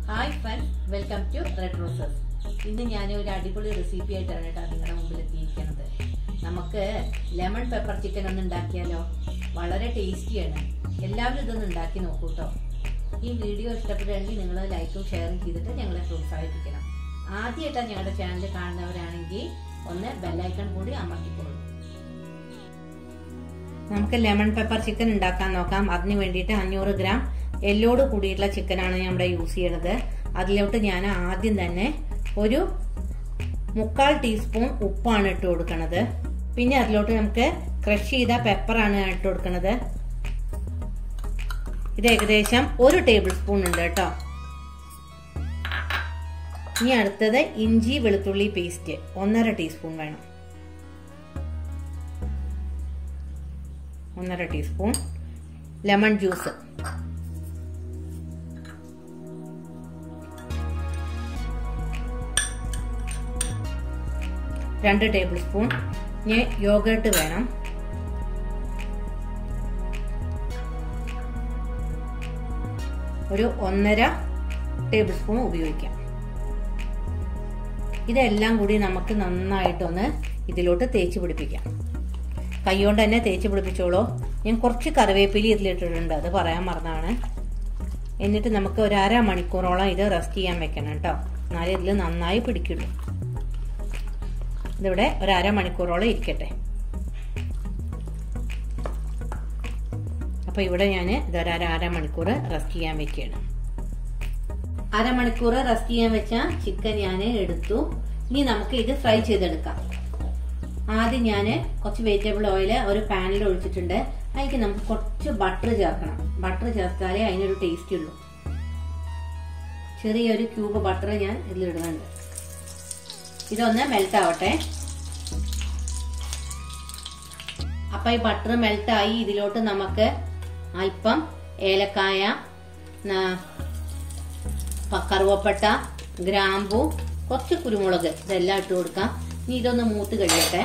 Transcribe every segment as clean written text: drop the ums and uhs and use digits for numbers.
Hi friends, welcome to red roses. ഇന്ന് ഞാൻ ഒരു അടിപൊളി റെസിപ്പി ആയിട്ടാണ് കേട്ടോ നിങ്ങളുടെ മുമ്പിൽ എത്തിയിരിക്കുന്നത്. നമുക്ക് ലെമൺ പെപ്പർ ചിക്കൻ ഒന്ന് ഉണ്ടാക്കിയാലോ? വളരെ ടേസ്റ്റിയാണ്. എല്ലാവരും ഇതൊന്ന് ഉണ്ടാക്കി നോക്കൂ കേട്ടോ. ഈ വീഡിയോ ഇഷ്ടപ്പെടുകയാണെങ്കിൽ നിങ്ങൾ ലൈക്കും ഷെയറും ചെയ്തിട്ട് ഞങ്ങളെ പ്രോത്സാഹിപ്പിക്കണം. ആദ്യമായിട്ടാണ് ഞങ്ങളുടെ ചാനൽ കാണുന്നവരാണെങ്കിൽ ഒന്ന് ബെല്ലൈക്കൺ കൂടി അമർത്തിക്കോളൂ. നമുക്ക് ലെമൺ പെപ്പർ ചിക്കൻ ഉണ്ടാക്കാൻ നോക്കാം. അതിന് വേണ്ടിയിട്ട് 500 ഗ്രാം എല്ലോട് കൂടിയിട്ടുള്ള ചിക്കനാണ് ഞാൻ ഇവിടെ യൂസ് ചെയ്യണത്. അതിലോട്ട് ഞാൻ ആദ്യം തന്നെ ഒരു 1/4 ടീസ്പൂൺ ഉപ്പാണ് ഇട്ട് കൊടുക്കണത്. പിന്നെ അതിലോട്ട് നമുക്ക് ക്രഷ് ചെയ്ത പെപ്പറാണ് ഇട്ട് കൊടുക്കണത്. ഇത് ഏകദേശം 1 ടേബിൾ സ്പൂൺ ഉണ്ട് കേട്ടോ. ഇനി അടുത്തത് ഇഞ്ചി വെളുത്തുള്ളി പേസ്റ്റ് 1/2 ടീസ്പൂൺ വേണം. 1/2 ടീസ്പൂൺ ലെമൺ ജ്യൂസ്, രണ്ട് ടേബിൾ സ്പൂൺ യോഗർട്ട് വേണം. ഒരു 1.5 ടേബിൾ സ്പൂൺ ഉപയോഗിക്കാം. ഇതെല്ലാം കൂടി നമുക്ക് നന്നായിട്ടൊന്ന് ഇതിലോട്ട് തേച്ച് പിടിപ്പിക്കാം. കൈകൊണ്ട് തന്നെ തേച്ച് പിടിപ്പിച്ചോളൂ. ഞാൻ കുറച്ച് കറിവേപ്പില ഇതിലിട്ടിട്ടുണ്ട്, അത് പറയാൻ മറന്നാണ്. എന്നിട്ട് നമുക്ക് ഒരു 1/2 മണിക്കൂറോളം ഇത് റെസ്റ്റ് ചെയ്യാൻ വെക്കണം കേട്ടോ. എന്നാലേ ഇതിൽ നന്നായി പിടിക്കുള്ളൂ. ഇതിവിടെ ഒരു 1/2 മണിക്കൂറോളം ഇരിക്കട്ടെ. അപ്പൊ ഇവിടെ ഞാൻ ഇതൊരു 1/2 മണിക്കൂർ റെസ്റ്റ് ചെയ്യാൻ വെക്കുകയാണ്. 1/2 മണിക്കൂർ റെസ്റ്റ് ചെയ്യാൻ വെച്ച ചിക്കൻ ഞാൻ എടുത്തു. ഇനി നമുക്ക് ഇത് ഫ്രൈ ചെയ്തെടുക്കാം. ആദ്യം ഞാൻ കുറച്ച് വെജിറ്റബിൾ ഓയിൽ ഒരു പാനിൽ ഒഴിച്ചിട്ടുണ്ട്. അതിലേക്ക് നമുക്ക് കുറച്ച് ബട്ടർ ചേർക്കണം. ബട്ടർ ചേർത്താലേ അതിനൊരു ടേസ്റ്റ് ഉള്ളൂ. ചെറിയൊരു ക്യൂബ് ബട്ടർ ഞാൻ ഇതിലിടുന്നുണ്ട്. ഇതൊന്ന് മെൽറ്റ് ആവട്ടെ. അപ്പൊ ഈ ബട്ടർ മെൽറ്റ് ആയി. ഇതിലോട്ട് നമുക്ക് അല്പം ഏലക്കായ, കറുവപ്പട്ട, ഗ്രാമ്പു, കുറച്ച് കുരുമുളക് ഇതെല്ലാം ഇട്ട് കൊടുക്കാം. ഇനി ഇതൊന്ന് മൂത്ത് കഴിയട്ടെ.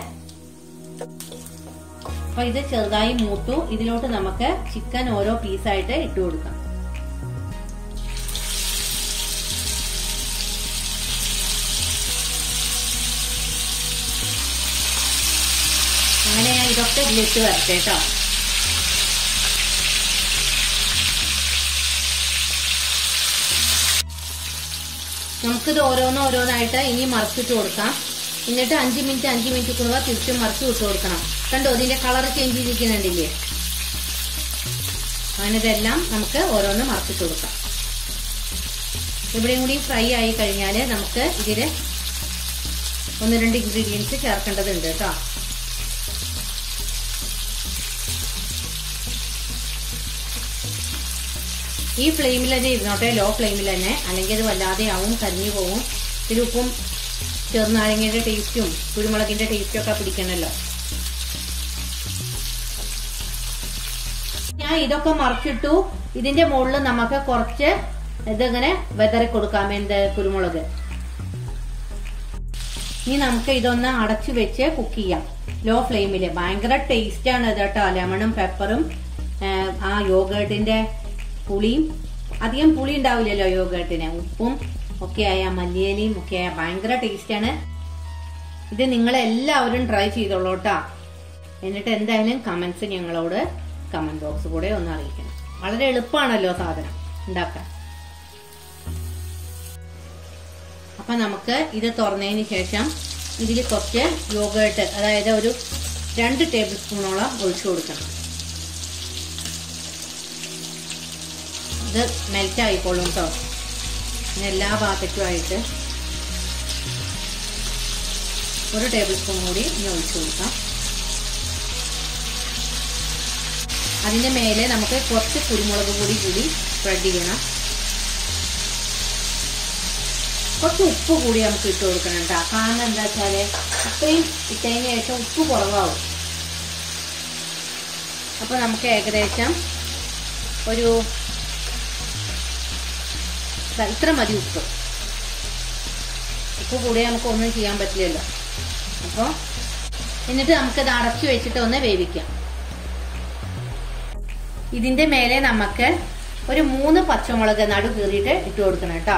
അപ്പൊ ഇത് ചെറുതായി മൂത്തു. ഇതിലോട്ട് നമുക്ക് ചിക്കൻ ഓരോ പീസായിട്ട് ഇട്ട് കൊടുക്കാം. അങ്ങനെ ഞാൻ ഇതൊക്കെ ഇതിലിട്ട് വരട്ടെ കേട്ടോ. നമുക്കിത് ഓരോന്നായിട്ട് ഇനി മറിച്ചിട്ട് കൊടുക്കാം. എന്നിട്ട് 5 മിനിറ്റ് കൂടുക തിരിച്ചും മറിച്ച് വിട്ട് കൊടുക്കണം. കണ്ടോ, ഇതിന്റെ കളർ ചേഞ്ച് ചെയ്തിരിക്കുന്നുണ്ടില്ലേ? അങ്ങനെ ഇതെല്ലാം നമുക്ക് ഓരോന്ന് മറിച്ചിട്ട് കൊടുക്കാം. ഇവിടെയും കൂടി ഫ്രൈ ആയി കഴിഞ്ഞാൽ നമുക്ക് ഇതില് 1-2 ഇൻഗ്രീഡിയൻസ് ചേർക്കേണ്ടതുണ്ട് കേട്ടോ. ഈ ഫ്ലെയിമിൽ തന്നെ ഇരുന്നോട്ടെ, ലോ ഫ്ലെയിമിൽ തന്നെ, അല്ലെങ്കിൽ അത് വല്ലാതെ ആവും, കരിഞ്ഞു പോവും. ഇതിൽ ഉപ്പും ചെറുനാരങ്ങയുടെ ടേസ്റ്റും കുരുമുളകിന്റെ ടേസ്റ്റും ഒക്കെ പിടിക്കണല്ലോ. ഞാൻ ഇതൊക്കെ മറിച്ചിട്ടു. ഇതിന്റെ മുകളിൽ നമുക്ക് കുറച്ച് ഇതിങ്ങനെ വെതറി കൊടുക്കാം, കുരുമുളക്. ഇനി നമുക്ക് ഇതൊന്ന് അടച്ചു വെച്ച് കുക്ക് ചെയ്യാം ലോ ഫ്ലെയിമില്. ഭയങ്കര ടേസ്റ്റ് ആണ് ഇത് കേട്ടോ. ലെമണും പെപ്പറും ആ യോഗേർട്ടിന്റെ പുളിയും, അധികം പുളി ഉണ്ടാവില്ലല്ലോ യോഗേർട്ടിന്, ഉപ്പും ഒക്കെ ആയ മല്ലിയിലയും ഒക്കെ ആയ ഭയങ്കര ടേസ്റ്റ് ആണ്. ഇത് നിങ്ങളെല്ലാവരും ട്രൈ ചെയ്തോളൂ കേട്ടോ. എന്നിട്ട് എന്തായാലും കമന്റ്സ് ഞങ്ങളോട് കമന്റ് ബോക്സ് കൂടെ ഒന്ന് അറിയിക്കണം. വളരെ എളുപ്പമാണല്ലോ സാധനം ഉണ്ടാക്കാൻ. അപ്പൊ നമുക്ക് ഇത് തുറന്നതിന് ശേഷം ഇതിൽ കുറച്ച് യോഗേർട്ട്, അതായത് ഒരു 2 ടേബിൾ സ്പൂണോളം ഒഴിച്ചു കൊടുക്കണം. ഇത് മെൽറ്റ് ആയിക്കോളും കേട്ടോ. എല്ലാ ഭാഗത്തുമായിട്ട് 1 ടേബിൾ സ്പൂൺ കൂടി ഇനി ഒഴിച്ചു കൊടുക്കാം. അതിന്റെ മേലെ നമുക്ക് കുറച്ച് കുരുമുളക് കൂടി സ്പ്രെഡ് ചെയ്യണം. കുറച്ച് ഉപ്പ് കൂടി നമുക്ക് ഇട്ട് കൊടുക്കണം കേട്ടോ. കാരണം എന്താ വെച്ചാല് ഇത്രയും ഇട്ടതിന് ശേഷം ഉപ്പ് കുറവാകും. അപ്പൊ നമുക്ക് ഏകദേശം ഒരു ഇത്ര മതി ഉപ്പ്. ഉപ്പ് കൂടി നമുക്ക് ഒന്നും ചെയ്യാൻ പറ്റില്ലല്ലോ. അപ്പൊ എന്നിട്ട് നമുക്കത് അടച്ചു വെച്ചിട്ട് ഒന്ന് വേവിക്കാം. ഇതിന്റെ മേലെ നമുക്ക് ഒരു 3 പച്ചമുളക് നടു കീറിയിട്ട് ഇട്ട് കൊടുക്കണം കേട്ടോ.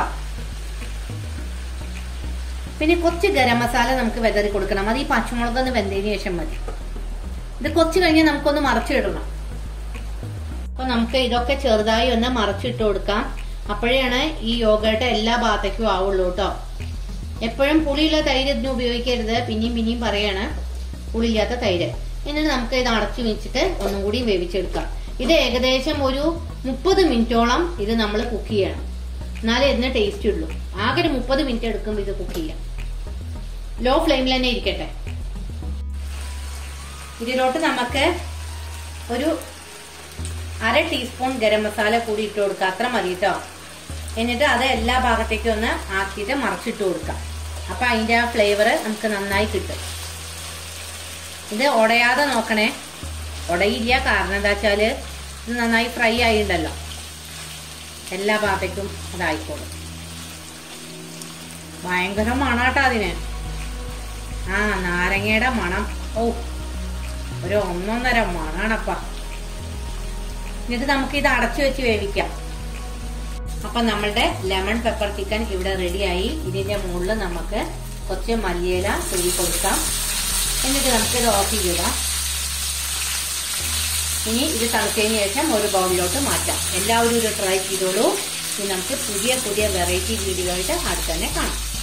പിന്നെ കുറച്ച് ഗരം മസാല നമുക്ക് വെതറി കൊടുക്കണം. അത് ഈ പച്ചമുളക് ഒന്ന് വെന്തതിന് ശേഷം മതി. ഇത് കുറച്ച് കഴിഞ്ഞ് നമുക്കൊന്ന് മറച്ചിടണം. അപ്പൊ നമുക്ക് ഇതൊക്കെ ചെറുതായി ഒന്ന് മറച്ചിട്ട് കൊടുക്കാം. അപ്പോഴാണ് ഈ യോഗേട്ട് എല്ലാ ഭാഗത്തേക്കും ആവുള്ളൂ കേട്ടോ. എപ്പോഴും പുളിയുള്ള തൈര് ഇതിന് ഉപയോഗിക്കരുത്. പിന്നെയും പറയാണ് പുളിയില്ലാത്ത തൈര്. എന്നിട്ട് നമുക്ക് ഇത് അടച്ചു വെച്ചിട്ട് ഒന്നും കൂടി വേവിച്ചെടുക്കാം. ഇത് ഏകദേശം ഒരു 30 മിനിറ്റോളം ഇത് നമ്മൾ കുക്ക് ചെയ്യണം. എന്നാലേ ഇതിന് ടേസ്റ്റ് ഉള്ളൂ. ആകെ ഒരു 30 മിനിറ്റ് എടുക്കും ഇത് കുക്ക് ചെയ്യാം. ലോ ഫ്ലെയിമിൽ തന്നെ ഇരിക്കട്ടെ. ഇതിലോട്ട് നമുക്ക് ഒരു 1/2 ടീസ്പൂൺ ഗരം മസാല കൂടി ഇട്ട് കൊടുക്കുക. അത്ര മതി കേട്ടോ. എന്നിട്ട് അത് എല്ലാ ഭാഗത്തേക്കും ഒന്ന് ആക്കിയിട്ട് മറച്ചിട്ട് കൊടുക്കാം. അപ്പൊ അതിന്റെ ആ ഫ്ലേവർ നമുക്ക് നന്നായി കിട്ടും. ഇത് ഉടയാതെ നോക്കണേ. ഉടയില്ല, കാരണം എന്താ വെച്ചാല് ഇത് നന്നായി ഫ്രൈ ആയിണ്ടല്ലോ. എല്ലാ ഭാഗത്തേക്കും അതായിക്കോളും. ഭയങ്കര മണാട്ടോ അതിന്. ആ നാരങ്ങയുടെ മണം, ഓ ഒരു 1.5 മണാണപ്പ. എന്നിട്ട് നമുക്ക് ഇത് അടച്ചു വെച്ച് വേവിക്കാം. അപ്പൊ നമ്മളുടെ ലെമൺ പെപ്പർ ചിക്കൻ ഇവിടെ റെഡിയായി. ഇതിന്റെ മുകളിൽ നമുക്ക് കുറച്ച് മല്ലിയില തൂവി കൊടുക്കാം. എന്നിട്ട് നമുക്ക് ഇത് ഓഫ് ചെയ്തിടാം. ഇനി ഇത് തണുത്തതിന് ശേഷം ഒരു ബൗളിലോട്ട് മാറ്റാം. എല്ലാവരും ഇത് ട്രൈ ചെയ്തോളൂ. ഇനി നമുക്ക് പുതിയ വെറൈറ്റി വീഡിയോ ആയിട്ട് അടുത്ത് തന്നെ കാണാം.